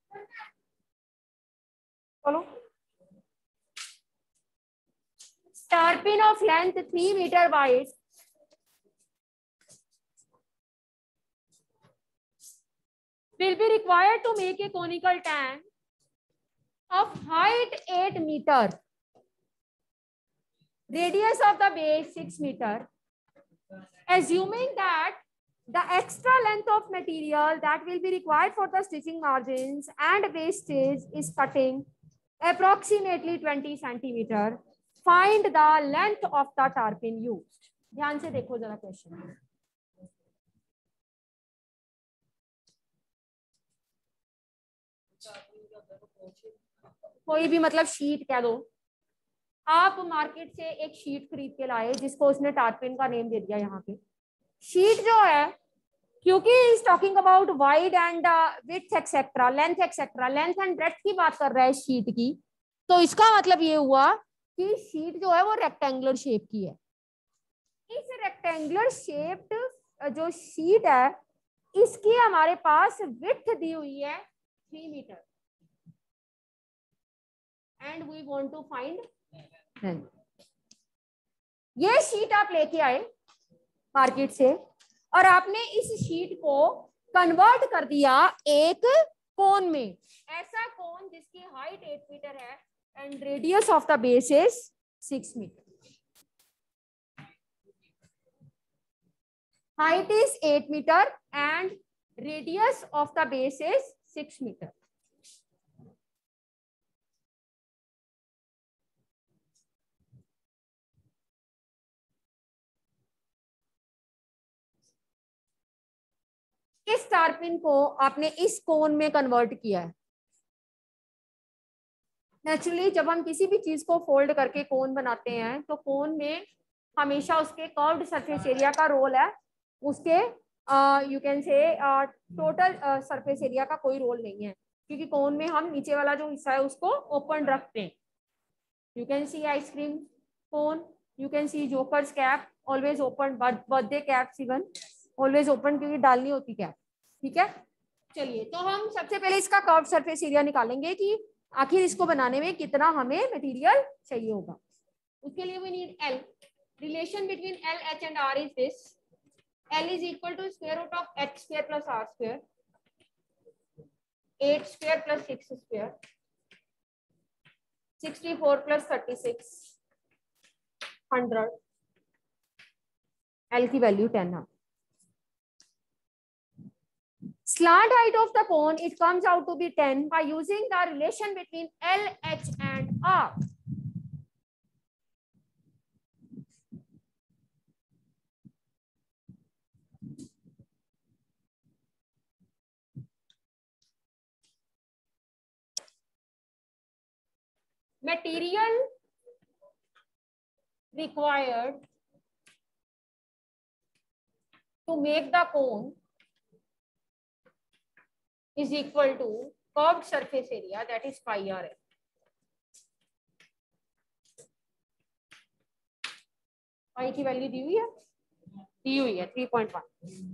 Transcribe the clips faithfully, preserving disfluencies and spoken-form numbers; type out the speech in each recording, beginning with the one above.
चलो, tarpaulin of length three meter wide will be required to make a conical tank of height eight meter, radius of the base six meter, assuming that the extra length of material that will be required for the stitching margins and wastage is cutting approximately twenty centimeter. Find the length of the tarpaulin used. ध्यान से देखो जरा question. कोई भी मतलब sheet कह दो, आप मार्केट से एक शीट खरीद के लाए जिसको उसने टारपिन का नेम दे दिया। यहाँ पे शीट जो है, क्योंकि is talking about wide and width etcetera, length etcetera, length and breadth की बात कर रहा है शीट की, तो इसका मतलब ये हुआ कि शीट जो है वो रेक्टेंगुलर शेप की है। इस रेक्टेंगुलर शेप्ड जो शीट है इसकी हमारे पास विड्थ दी हुई है three metre and we want to find length. ये शीट आप लेके आए मार्केट से और आपने इस शीट को कन्वर्ट कर दिया एक कोन में, ऐसा कोन जिसकी हाइट एट मीटर है and radius of the base is six metre. Height is eight metre and radius of the base is six metre. इस टारपिन को आपने इस कोन में कन्वर्ट किया है। नेचुरली जब हम किसी भी चीज को फोल्ड करके कोन बनाते हैं तो कोन में हमेशा उसके कर्व्ड सरफेस एरिया का रोल है, उसके you can say total surface area का कोई रोल नहीं है, क्योंकि कोन में हम नीचे वाला जो हिस्सा है उसको ओपन रखते हैं। You can see ice cream cone, you can see jokers cap always open, birthday caps even always open, क्योंकि डालनी होती कैप। ठीक है, चलिए तो हम सबसे पहले इसका कर्व सरफेस एरिया निकालेंगे कि आखिर इसको बनाने में कितना हमें मटेरियल चाहिए होगा। उसके लिए we need L. Relation between L, H and R is this, L is equal to square root of H square plus R square, eight square plus six square, sixty four plus thirty six, hundred. L की value ten है। Slant height of the cone, it comes out to be ten by using the relation between L, H and R. Material required to make the cone is equal to curved surface area, that is pi r l. pi की value दी हुई है, दी हुई है three point one.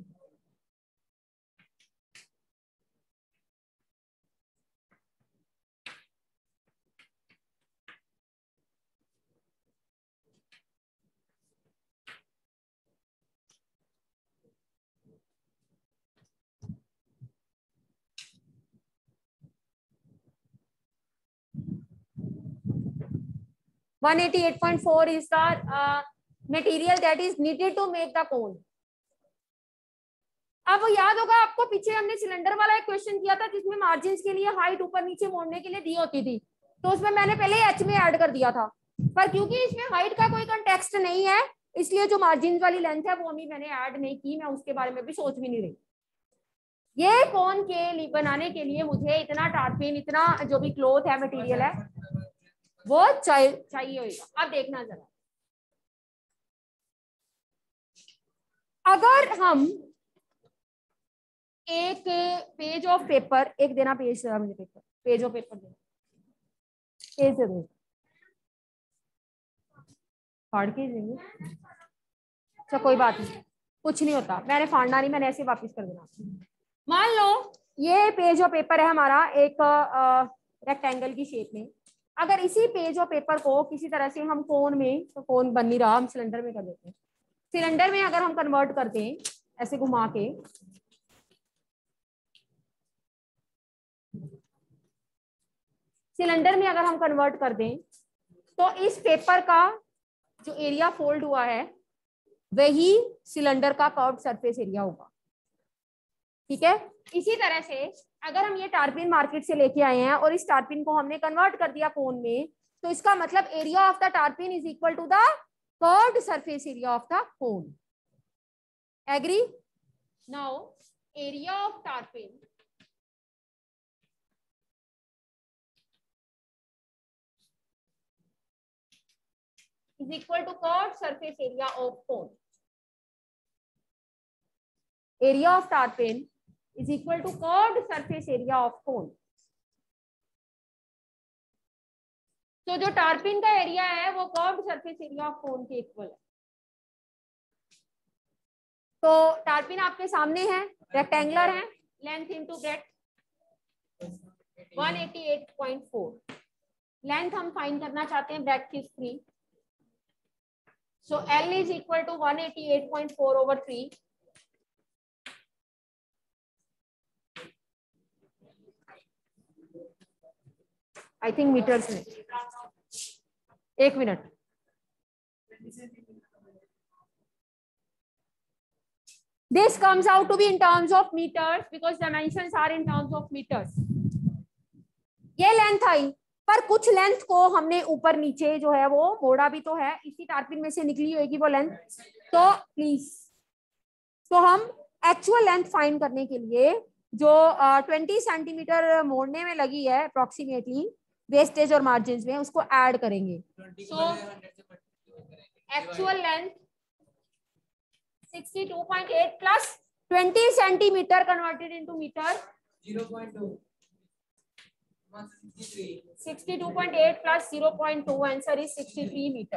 one eighty-eight point four is the uh, material that is needed to make the cone. अब याद होगा आपको, पीछे हमने सिलेंडर वाला एक क्वेश्चन किया था जिसमें मार्जिन के लिए हाइट ऊपर नीचे मोड़ने के लिए दी होती थी, तो उसमें मैंने पहले एच में ऐड कर दिया था, पर क्योंकि इसमें हाइट का कोई कंटेक्स्ट नहीं है इसलिए जो मार्जिन वाली लेंथ है वो अभी मैंने ऐड नहीं की, मैं उसके बारे में भी सोच भी नहीं रही। ये कोन के लिए बनाने के लिए मुझे इतना टारपिन, इतना जो भी क्लॉथ है, मटेरियल है, वो चाहिए चाहिए होगा। अब देखना जरा, अगर हम एक पेज ऑफ पेपर, एक देना पेज जरा मुझे, पेपर पेज ऑफ पेपर देना, पेज दे दो, फाड़ के देंगे। अच्छा कोई बात नहीं, कुछ नहीं होता, मैंने फाड़ना नहीं, मैंने ऐसे वापस कर देना। मान लो ये पेज ऑफ पेपर है हमारा एक रेक्टेंगल की शेप में। अगर इसी पेज ऑफ पेपर को किसी तरह से हम कोन में, तो कोन बन नहीं रहा, हम सिलेंडर में कर देते हैं। सिलेंडर में अगर हम कन्वर्ट करते हैं ऐसे घुमा के, सिलेंडर में अगर हम कन्वर्ट कर दें तो इस पेपर का जो एरिया फोल्ड हुआ है वही सिलेंडर का कर्व्ड सरफेस एरिया होगा। ठीक है, इसी तरह से अगर हम ये टारपिन मार्केट से लेके आए हैं और इस टारपिन को हमने कन्वर्ट कर दिया कोन में, तो इसका मतलब area of the tarpaulin is equal to the curved surface area of the cone. Agree? Now area of tarpaulin is equal to curved surface area of cone. Area of tarpin is equal to curved surface area of cone. तो जो टारपिन का area है वो curved surface area of cone के equal है। तो टारपिन आपके सामने है, रेक्टेंगुलर है, length into breadth one eighty eight point four. Length हम फाइंड करना चाहते हैं, breadth is three, so L is equal to one eighty-eight point four over three. I think meters में, एक मिनट। This comes out to be in terms of meters because dimensions are in terms of meters. ये length आई, पर कुछ length को हमने ऊपर नीचे जो है वो मोड़ा भी तो है, इसी टारपिन में से निकली होगी वो लेंथ। तो प्लीज, तो हम एक्चुअल लेंथ फाइंड करने के लिए जो ट्वेंटी सेंटीमीटर मोड़ने में लगी है अप्रोक्सीमेटली वेस्टेज और मार्जिन में, उसको ऐड करेंगे। So actual length sixty two point eight plus twenty centimetre converted into metre zero point two, sixty two point eight plus zero point two, answer is sixty three meter.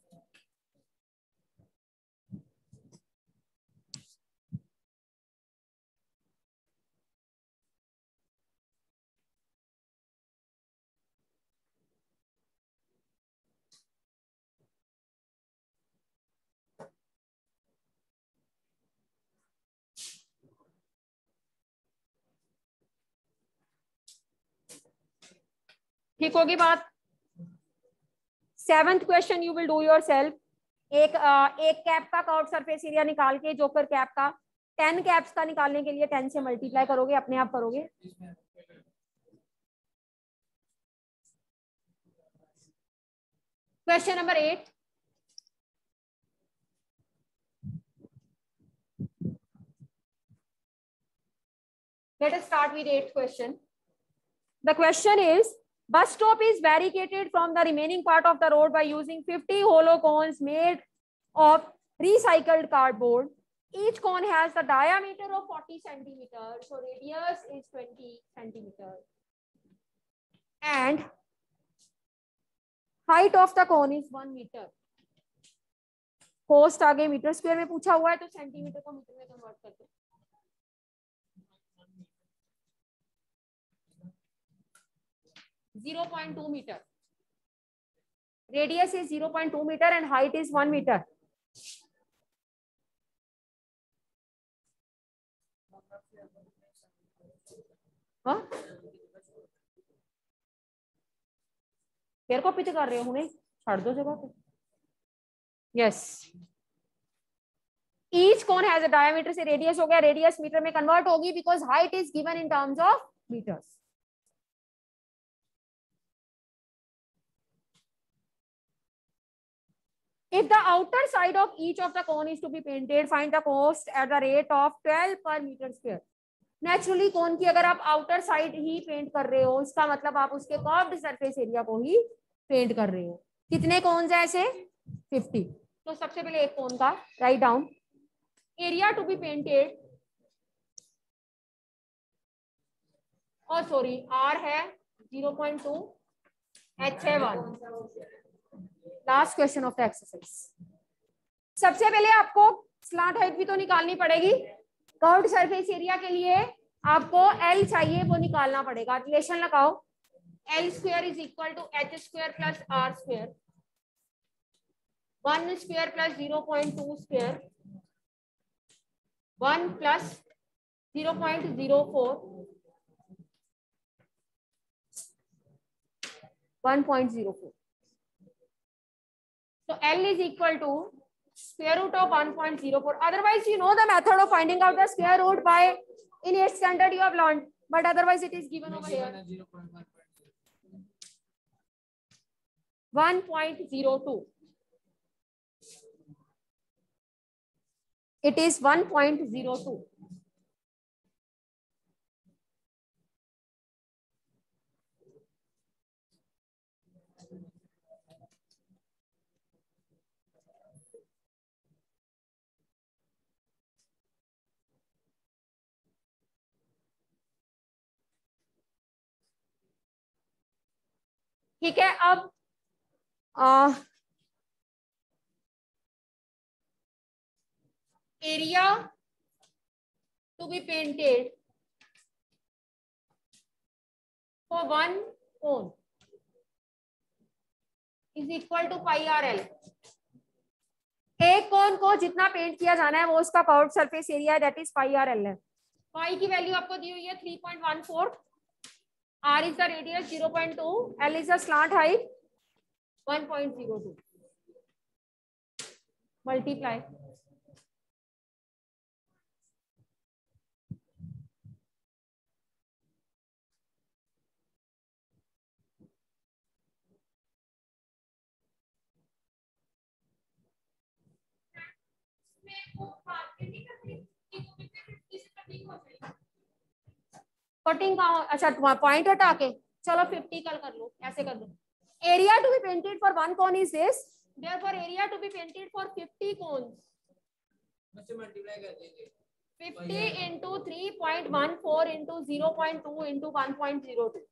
ठीक होगी बात? Seventh question you will do yourself. एक uh, एक cap का curved surface area निकाल के, joker cap का ten caps का निकालने के लिए टेन से मल्टीप्लाई करोगे, अपने आप करोगे। Question number eight, let us start with eighth question. The question is, bus stop is barricaded from the remaining part of the road by using fifty hollow cones made of recycled cardboard. Each cone has the diameter of forty centimeters, so radius is twenty centimeters, and height of the cone is one meter. Cost आगे metre square में पूछा हुआ है, तो centimetre को metre में convert करते हैं। Zero point two meter. Radius is zero point two meter and height is one meter. हाँ? फिर को पिच कर रहे हो हुने, छाड़ दो जगह पे। Yes. Each cone has a diameter से radius हो गया, radius मीटर में कन्वर्ट होगी because height is given in terms of meters. If the outer side of each of the cone is to be painted, find the cost at the rate of twelve per meter square. Naturally cone की अगर आप outer side ही paint कर रहे हो, इसका मतलब आप उसके कर्व्ड सरफेस एरिया को ही पेंट कर रहे हो। कितने कोन्स हैं ऐसे? फिफ्टी। तो सबसे पहले एक कोन का right down, area to be painted, और सॉरी आर है ज़ीरो पॉइंट टू, एच है one. Last question of the exercise. सबसे पहले आपको स्लांट हाइट भी तो निकालनी पड़ेगी। कर्व्ड सरफेस एरिया के लिए आपको एल चाहिए, वो निकालना पड़ेगा। रिलेशन लगाओ, L square is equal to H square plus R square, one square plus zero point two square, one plus zero point zero four, one point zero four. So L is equal to square root of one point zero four. Otherwise, you know the method of finding out the square root by in eighth standard you have learned, but otherwise it is given over here. one point zero two. It is one point zero two. ठीक है, अब area to be painted for one cone is equal to pi R L. एक cone को जितना paint किया जाना है वो उसका curved surface area that is pi R L है. पाई की वैल्यू आपको दी हुई है three point one four, R is the radius zero point two, L is the slant height one point zero two. Multiply. Cutting का अच्छा point हटा के चलो फिफ्टी कल कर लो, ऐसे कर लो. Area to be painted for one cone is this, therefore area to be painted for fifty cones. बच्चे मल्टीप्लाई कर देंगे. Fifty into three point one four into zero point two into one point zero two.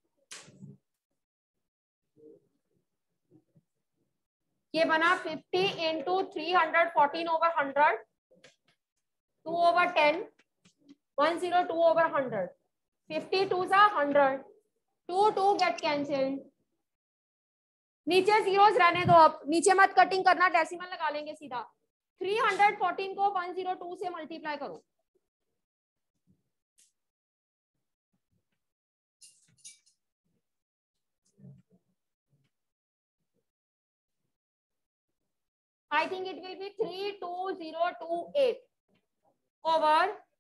ये बना fifty into three hundred fourteen over one hundred, two over ten, one hundred two over one hundred. fifty two is one hundred. two two get cancelled. नीचे zeros रहने दो, अब नीचे मत cutting करना, decimal लगा लेंगे सीधा. थ्री हंड्रेड फोर्टीन को one hundred two से मल्टीप्लाई करो. I think it will be three two zero two eight over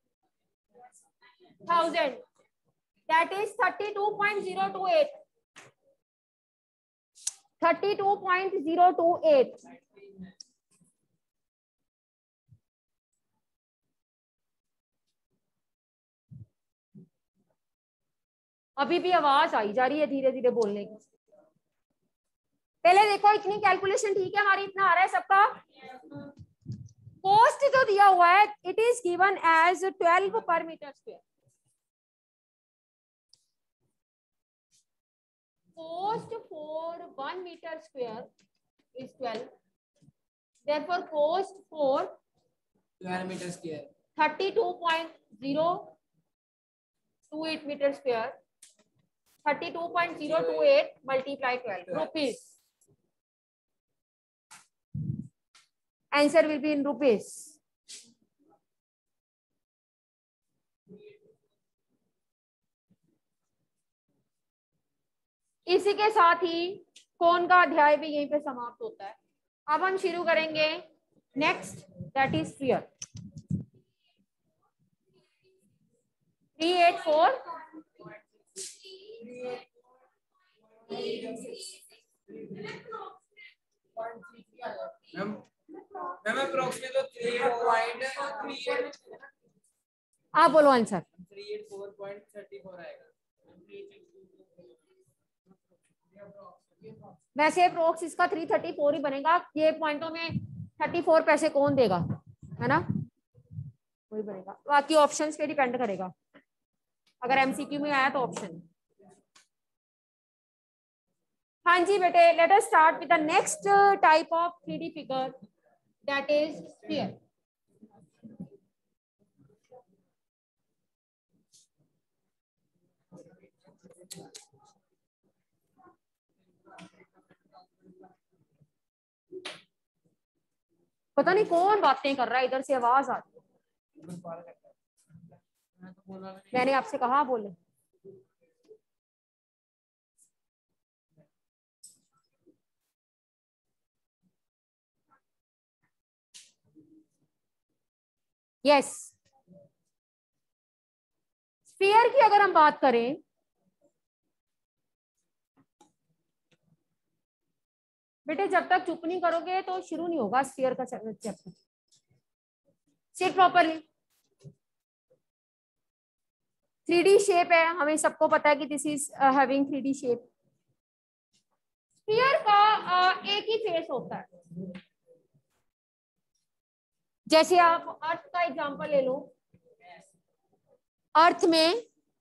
thousand. That is thirty-two point zero two eight. thirty-two point zero two eight. अभी भी आवाज आई जा रही है धीरे धीरे बोलने की. पहले देखो इतनी कैलकुलेशन ठीक है हमारी, इतना आ रहा है सबका. कोस्ट जो दिया हुआ है it is given as twelve per metre square. Cost for one meter square is twelve. Therefore, cost for twelve meter square thirty-two point zero two eight meter square. thirty-two point zero two eight multiply twelve rupees. Answer will be in rupees. इसी के साथ ही कोन का अध्याय भी यहीं पे समाप्त होता है. अब हम शुरू करेंगे next, that is sphere. Three eight four. आप बोलो answer. Three eight four point thirty four आएगा. वैसे अप्रोक्स इसका थ्री थर्टी फोर ही बनेगा. ये पॉइंटों में थर्टी फोर पैसे कौन देगा, है ना, वही बनेगा. बाकी ऑप्शंस पे डिपेंड करेगा. अगर एमसीक्यू में आया तो ऑप्शन. हाँ जी बेटे, let us start with the next type of three D figure, that is sphere. पता नहीं कौन बातें कर रहा है, इधर से आवाज आती है। मैंने आपसे कहा बोले। यस, स्फीयर की अगर हम बात करें, बेटे जब तक चुप नहीं करोगे तो शुरू नहीं होगा स्फीयर का chapter. Sit properly. Three D shape है, हमें सबको पता है कि this is having three D shape. Sphere का uh, एक ही फेस होता है। जैसे आप अर्थ का एग्जांपल ले लो, अर्थ में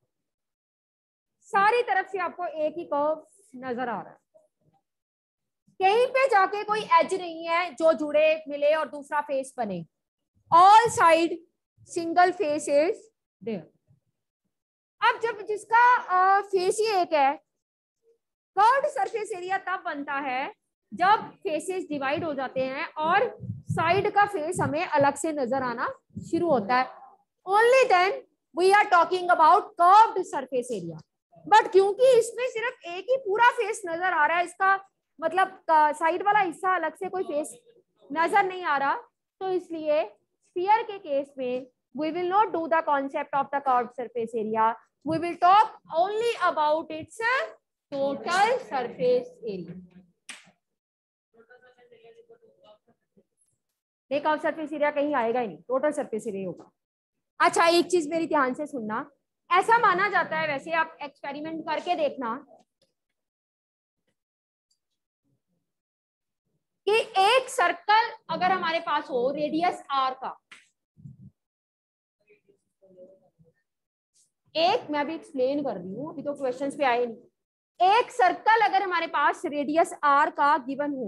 सारी तरफ से आपको एक ही कर्व नजर आ रहा है, कहीं पे जाके कोई एज नहीं है जो जुड़े मिले और दूसरा फेस बने। All side single face is there. अब जब जिसका फेस ही एक है, कर्व्ड सरफेस एरिया तब बनता है जब फेसेस डिवाइड हो जाते हैं और साइड का फेस हमें अलग से नजर आना शुरू होता है। Only then we are talking about curved surface area. But क्योंकि इसमें सिर्फ एक ही पूरा फेस नजर आ रहा है, इसका मतलब साइड वाला हिस्सा अलग से कोई फेस नजर नहीं आ रहा, तो इसलिए स्फीयर के केस में we will not do the concept of the curved surface area. We will talk only about its total surface area. नहीं, कर्व सरफेस एरिया कहीं आएगा ही नहीं, टोटल सरफेस एरिया होगा। अच्छा, एक चीज मेरी ध्यान से सुनना, ऐसा माना जाता है, वैसे आप एक्सपेरिमेंट करके देखना, कि एक सर्कल अगर हमारे पास हो रेडियस आर का, एक मैं अभी एक्सप्लेन कर रही हूँ, अभी तो क्वेश्चंस पे आए नहीं। एक सर्कल अगर हमारे पास रेडियस आर का गिवन हो,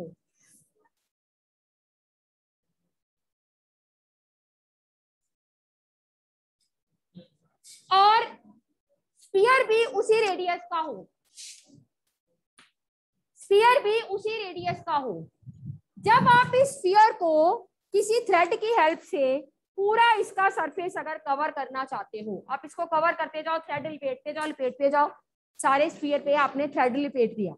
और स्फीयर भी उसी रेडियस का हो, स्फीयर भी उसी रेडियस का हो, जब आप इस स्फीयर को किसी थ्रेड की हेल्प से पूरा इसका सरफेस अगर कवर करना चाहते हो, आप इसको कवर करते जाओ, थ्रेड लिपेटते जाओ लिपेटते जाओ, सारे स्फीयर पे आपने थ्रेड लिपेट दिया।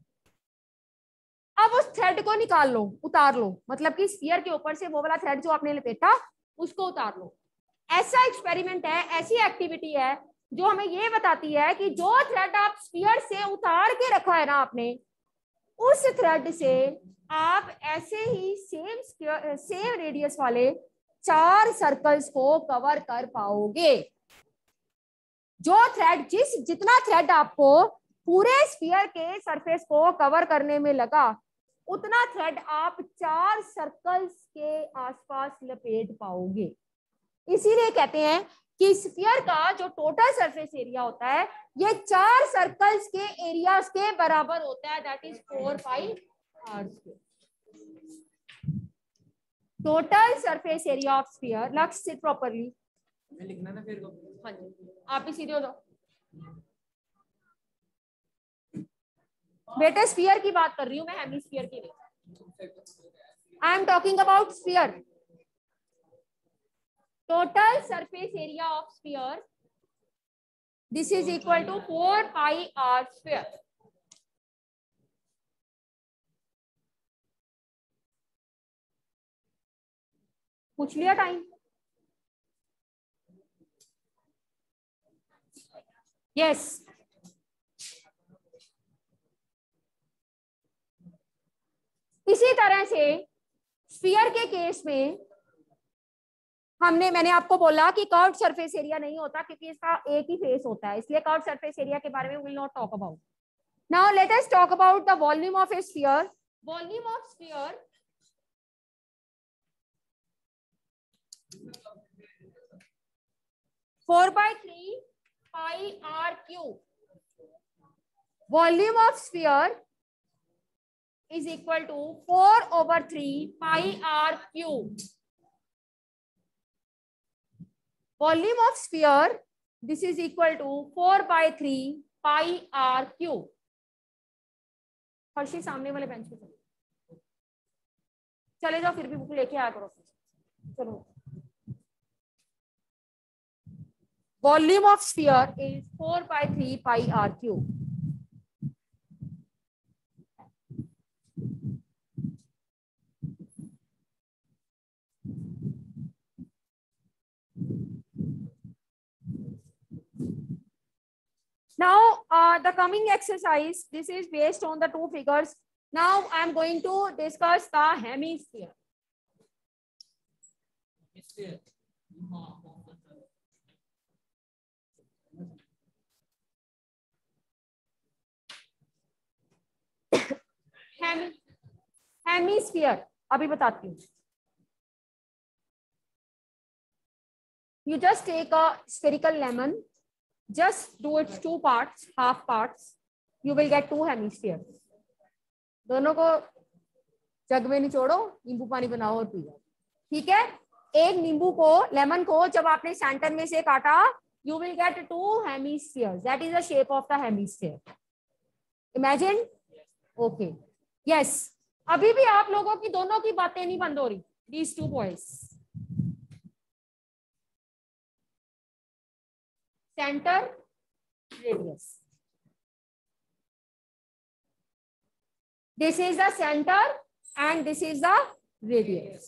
अब उस थ्रेड को निकाल लो, उतार लो, मतलब कि स्फीयर के ऊपर से वो वाला थ्रेड जो आपने लिपेटा उसको उतार लो। ऐसा एक्सपेरिमेंट है, ऐसी एक्टिविटी है जो हमें ये बताती है कि जो थ्रेड आप स्फीयर से उतार के रखा है ना आपने, उस थ्रेड से आप ऐसे ही सेम सेम रेडियस वाले चार सर्कल्स को कवर कर पाओगे। जो थ्रेड जिस जितना थ्रेड आपको पूरे स्फीयर के सरफेस को कवर करने में लगा, उतना थ्रेड आप चार सर्कल्स के आसपास लपेट पाओगे। इसीलिए कहते हैं कि स्फीयर का जो टोटल सरफेस एरिया होता है, ये चार सर्कल्स के एरियाज के बराबर होता है, that is four pi R square. Total surface area of sphere. Lakshya sit properly. लिखना ना फिर। हाँ जी, आप ही सीधे हो जाओ। बेटे स्फीयर की बात कर रही हूं मैं, हेमिस्फीयर की नहीं। I am talking about sphere. Total surface area of sphere, this is equal to four pi R square. पूछ लिया टाइम? यस। इसी तरह से स्फीयर के केस में हमने मैंने आपको बोला कि कर्व्ड सरफेस एरिया नहीं होता क्योंकि इसका एक ही फेस होता है, इसलिए कर्व्ड सरफेस एरिया के बारे में will not talk about. Now let us talk about the volume of a sphere. Volume of sphere four by three pi R cube. Volume of sphere is equal to four over three pi r cube. Volume of sphere, this is equal to four by three pi R cube. Harshi सामने वाले bench पे चले चले जाओ, फिर भी book लेके आया करो। चलो, volume of sphere is four by three pi R cube. Now, uh, the coming exercise, this is based on the two figures. Now, I am going to discuss the hemisphere. Hemisphere अभी बताती हूँ. You just take a spherical lemon, just do its two parts, half parts. You will get two hemispheres. दोनों को जग में निचोड़ो, नींबू पानी बनाओ और पियो. ठीक है. एक नींबू को, लेमन को जब आपने सेंटर में से काटा, you will get two hemispheres. That is the shape of the hemisphere. Imagine? Okay. Yes. अभी भी आप लोगों की दोनों की बातें नहीं बंद हो रही. These two boys. Center, radius. This is the center and this is the radius.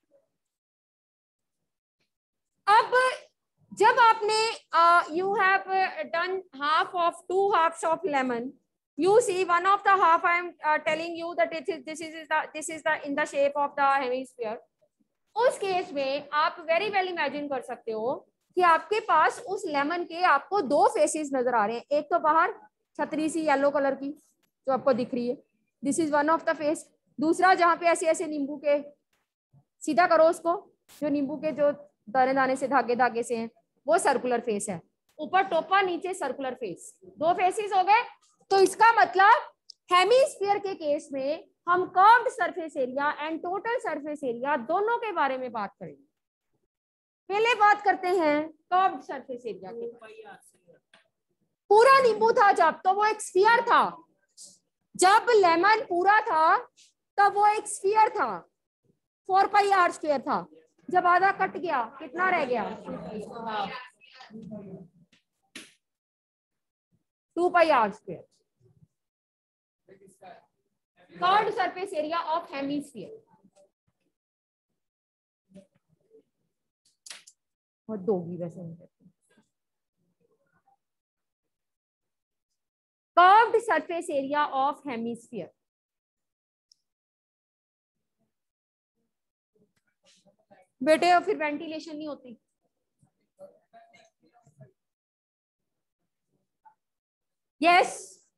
अब जब आपने uh, you have done half of two halves of lemon, you see one of the half I am uh, telling you that it is, this is the this is the in the shape of the hemisphere. उस case में आप very well imagine कर सकते हो कि आपके पास उस lemon के आपको दो फेसेस नजर आ रहे हैं. एक तो बाहर छतरी सी येलो कलर की जो आपको दिख रही है, this is one of the face. दूसरा जहां पे ऐसे ऐसे नींबू के, सीधा करो उसको, जो नींबू के जो दाने दाने से धागे धागे से हैं, वो सर्कुलर फेस है. ऊपर टोपा, नीचे सर्कुलर फेस. दो फेसेस हो गए. तो इसका मतलब हेमिस्फीयर के केस में हम curved surface area and total surface area दोनों के बारे में बात करेंगे. पहले बात करते हैं कर्व्ड सरफेस एरिया के. पूरा नींबू था जब, तो वो एक स्फीयर था. जब लेमन पूरा था तब वो एक स्फीयर था, फोर पाई आर स्क्वायर था. जब आधा कट गया, कितना रह गया? Two pi R square. Curved surface area of hemisphere. और दोगी वैसे नहीं करते. Curved surface area of hemisphere. बेटे और फिर वेंटिलेशन नहीं होती. Yes,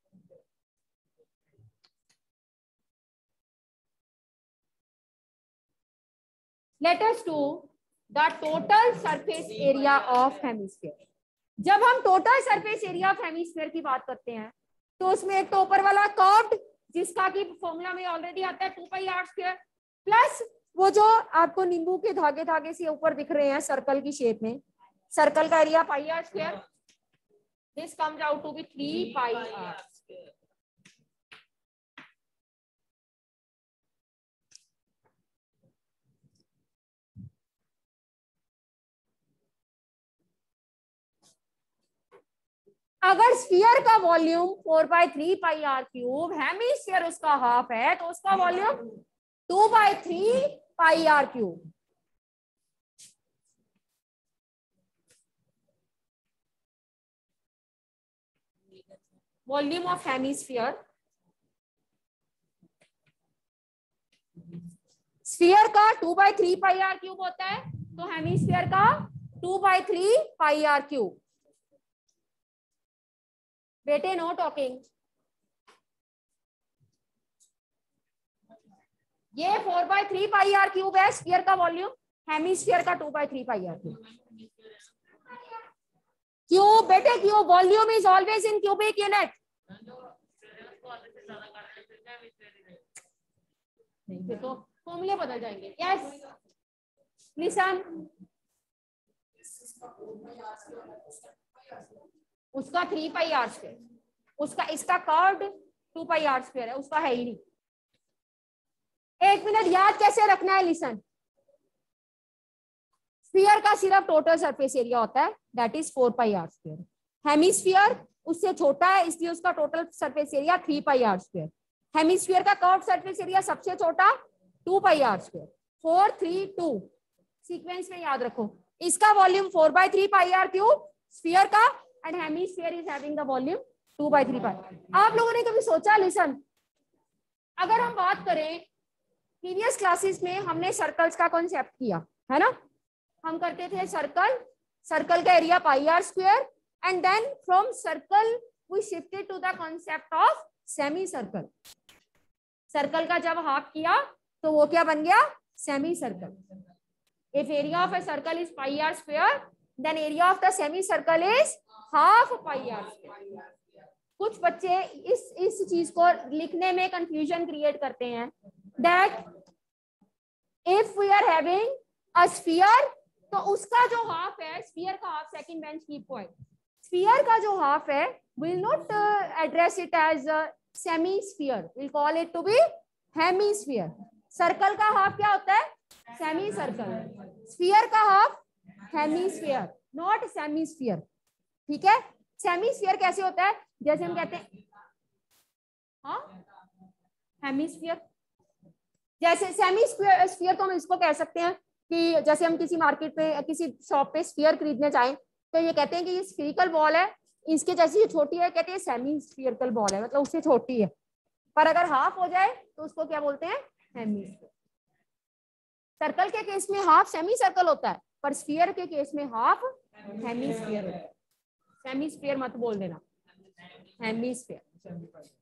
let us do the total surface area of hemisphere. जब हम total surface area of hemisphere की बात करते हैं तो उसमें एक तो ऊपर वाला कर्व्ड, जिसका की फॉर्मूला में ऑलरेडी आता है two pi R square, plus वो जो आपको नींबू के धागे धागे से ऊपर दिख रहे हैं सर्कल की शेप में, सर्कल का area pi R square. This comes out to be three pi R square. अगर स्फीयर का volume four by three pi R cube, hemisphere उसका हाफ है, तो उसका volume two by three pi R cube. Volume of hemisphere. Sphere का two by three pi R cube होता है, तो हेमिस्फीयर का two by three pi R cube. बेटे नो टॉकिंग. ये four by three pi R cube है sphere का volume, hemisphere का two by three pi R cube. क्यों बेटे, क्यों? Volume is always in cubic unit. नहीं, फिर तो फॉर्मूले बदल जाएंगे. Yes, listen. उसका थ्री पाई आर स्क्वायर. उसका इसका curved two pi R square है, उसका है ही नहीं। एक मिनट, याद कैसे रखना है, लिसन। स्फीयर का सिर्फ टोटल सरफेस एरिया होता है, that is four pi R square. Hemisphere उससे छोटा है, इसलिए उसका total surface area three pi R square. Hemisphere का कर्व सरफेस एरिया सबसे छोटा two pi R square. Four three two sequence में याद रखो। इसका volume four by three pi R cube sphere का, and hemisphere is having the volume two by three pi. आप लोगों ने कभी सोचा, लिसन, अगर हम बात करें प्रीवियस क्लासेस में हमने सर्कल्स का कॉन्सेप्ट किया है ना, हम करते थे सर्कल, सर्कल का area pi R square, and then from circle we shifted to the concept of semicircle. Circle का जब हाफ किया तो वो क्या बन गया, semicircle. If area of a circle is pi R square, then area of the semicircle is half pi R square. कुछ बच्चे इस इस चीज को लिखने में कंफ्यूजन क्रिएट करते हैं, that if we are having a sphere, तो उसका जो हाफ है, स्फीयर का half, second bench keep point, sphere का जो हाफ है will not address it as semi sphere, will call it to be hemisphere. Circle का हाफ क्या होता है, सेमी सर्कल। स्फीयर का half hemisphere, not semi sphere. ठीक है, सेमी स्फीयर कैसे होता है, जैसे हम कहते हैं हाँ हेमीस्फीयर, जैसे सेमी स्फीयर तो हम इसको कह सकते हैं कि जैसे हम किसी मार्केट पे किसी शॉप पे स्फीयर खरीदने जाएं तो ये कहते हैं कि ये स्फीरिकल बॉल है, इसके जैसी ये छोटी है, कहते हैं सेमी स्फीरिकल बॉल है, मतलब उससे छोटी है। पर अगर हाफ हो जाए तो उसको क्या बोलते हैं, हेमीस्फीयर। सर्कल के केस में हाफ सेमी सर्कल होता है, पर स्फीयर के केस में हाफ हेमीस्फीयर होता है। सेमीस्फीयर मत बोल देना, हेमीस्फीयर।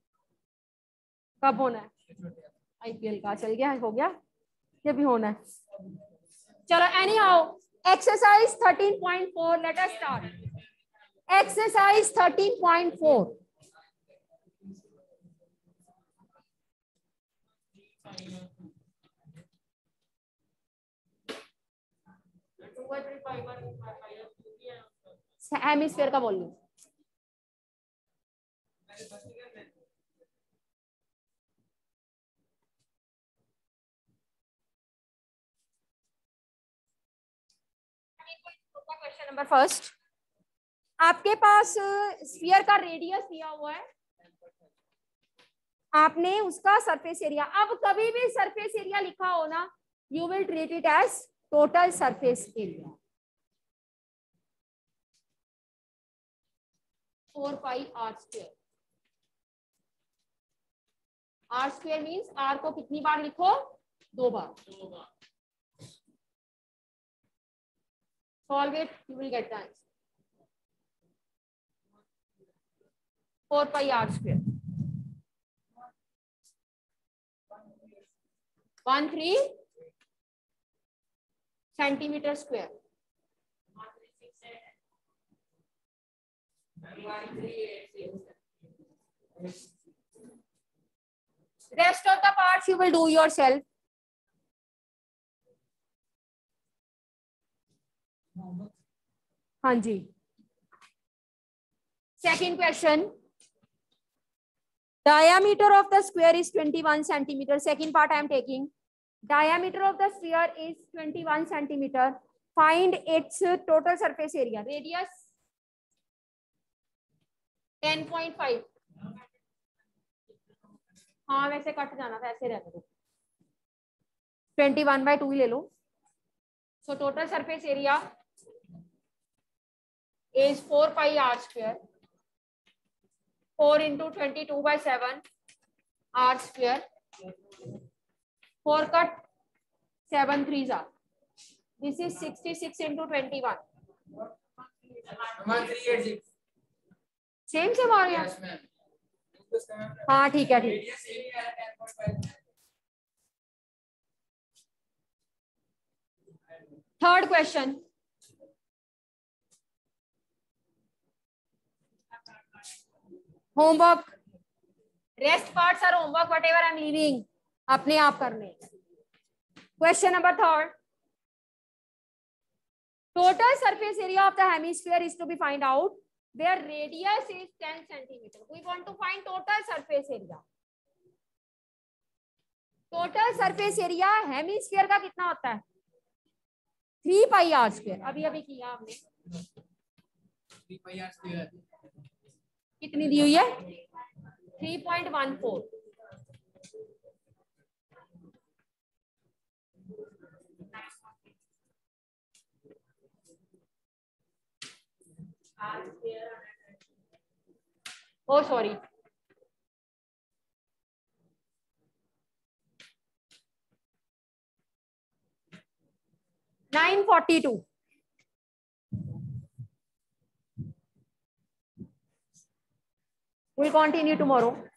कब होना है, आईपीएल का चल गया, हो गया, ये भी होना है। चलो, anyhow, exercise thirteen point four, let us start. Exercise thirteen point four, hemisphere का वॉल्यूम। क्वेश्चन नंबर फर्स्ट, आपके पास स्फीयर का रेडियस दिया हुआ है, आपने उसका सरफेस एरिया, अब कभी भी सरफेस एरिया लिखा हो ना, you will treat it as total surface area. Four pi R square, R square means R को कितनी बार लिखो, दो बार। Solve it, you will get the answer. Four pi R square, one three centimetre square. Rest of the parts you will do yourself. हाँ जी, second question. Diameter of the square is twenty-one centimeter. Second part I am taking. Diameter of the sphere is twenty-one centimeter. Find its total surface area. Radius ten point five. हाँ वैसे cut जाना था, ऐसे रहने दो, twenty one by two ही ले लो। So total surface area is four pi R square, four into twenty two by seven R square, four cut seven three जा, this is sixty six into twenty one, same same आ रही है। हाँ ठीक है, ठीक। Third question, homework, rest parts are homework, whatever I am leaving, अपने आप करने। Question number third, total surface area of the hemisphere is to be find out. their radius is ten centimeter. We want to find total surface area. Total surface area hemisphere का कितना होता है? Three pi R square. अभी अभी किया हमने. Three pi R square कितनी दी हुई है? Three point one four. Oh sorry, nine forty-two. We'll continue tomorrow.